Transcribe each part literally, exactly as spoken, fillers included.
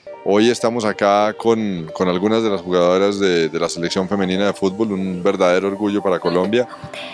Hoy estamos acá con, con algunas de las jugadoras de, de la selección femenina de fútbol, un verdadero orgullo para Colombia.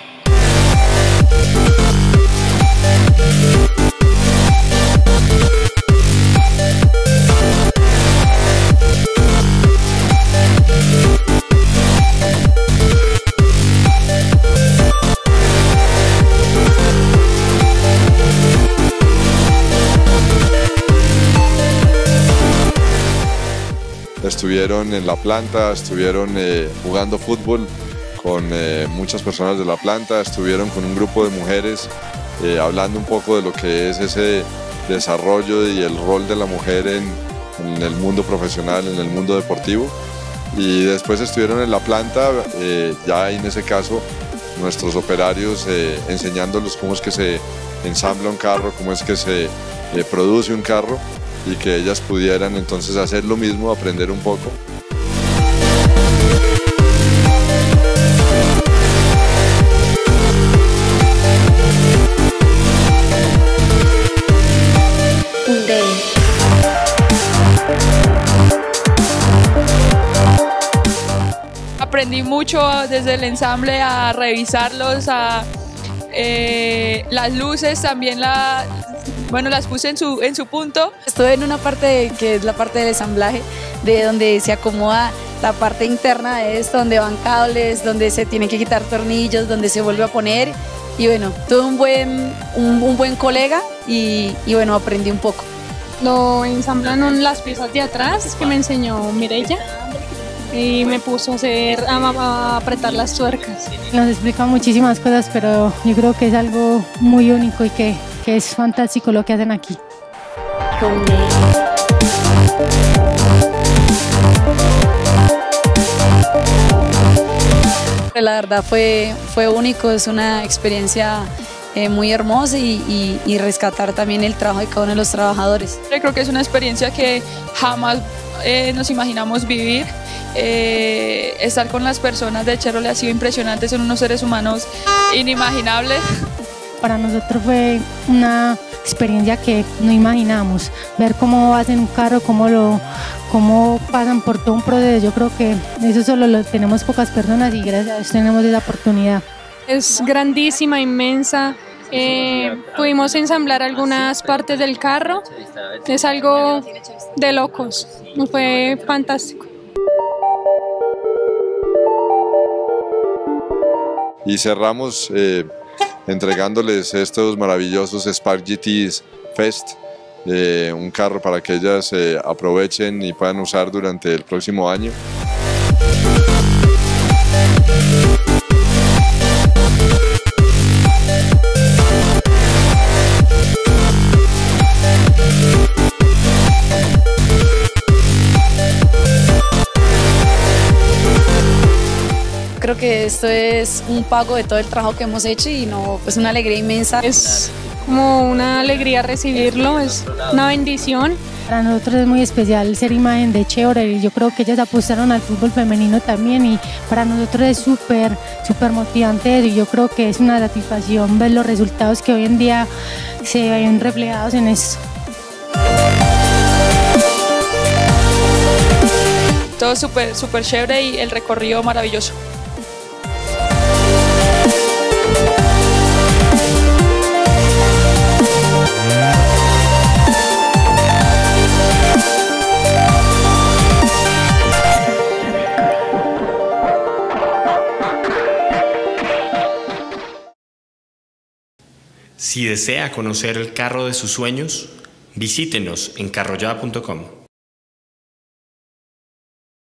Estuvieron en la planta, estuvieron eh, jugando fútbol con eh, muchas personas de la planta, estuvieron con un grupo de mujeres eh, hablando un poco de lo que es ese desarrollo y el rol de la mujer en, en el mundo profesional, en el mundo deportivo. Y después estuvieron en la planta, eh, ya en ese caso nuestros operarios eh, enseñándolos cómo es que se ensambla un carro, cómo es que se eh, produce un carro, y que ellas pudieran entonces hacer lo mismo, aprender un poco. Aprendí mucho desde el ensamble a revisarlos, a eh, las luces también la, bueno, las puse en su, en su punto. Estuve en una parte de, que es la parte del ensamblaje, de donde se acomoda la parte interna de esto, donde van cables, donde se tienen que quitar tornillos, donde se vuelve a poner. Y bueno, tuve un buen, un, un buen colega y, y bueno, aprendí un poco. Lo ensamblan las piezas de atrás que me enseñó Mireya y me puso a, hacer, a, a apretar las tuercas. Nos explica muchísimas cosas, pero yo creo que es algo muy único y que, que es fantástico lo que hacen aquí. La verdad fue, fue único, es una experiencia eh, muy hermosa y, y, y rescatar también el trabajo de cada uno de los trabajadores. Yo creo que es una experiencia que jamás eh, nos imaginamos vivir. Eh, estar con las personas de Chevrolet ha sido impresionante, son unos seres humanos inimaginables. Para nosotros fue una experiencia que no imaginamos, ver cómo hacen un carro, cómo, lo, cómo pasan por todo un proceso. Yo creo que eso solo lo tenemos pocas personas y gracias a Dios tenemos esa oportunidad. Es grandísima, inmensa. Eh, pudimos ensamblar algunas partes del carro, es algo de locos, fue fantástico. Y cerramos eh, entregándoles estos maravillosos Spark G Ts Fest, eh, un carro para que ellas eh, aprovechen y puedan usar durante el próximo año. Creo que esto es un pago de todo el trabajo que hemos hecho y no, pues una alegría inmensa. Es como una alegría recibirlo, es una bendición. Para nosotros es muy especial ser imagen de Chevrolet y yo creo que ellas apostaron al fútbol femenino también y para nosotros es súper, súper motivante y yo creo que es una satisfacción ver los resultados que hoy en día se ven reflejados en esto. Todo súper, súper chévere y el recorrido maravilloso. Si desea conocer el carro de sus sueños, visítenos en carroya punto com.